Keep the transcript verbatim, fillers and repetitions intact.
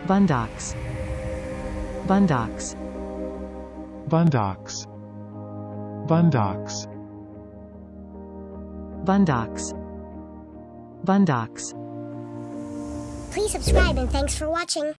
Boondocks. Boondocks. Boondocks. Boondocks. Boondocks. Boondocks. Please subscribe and thanks for watching.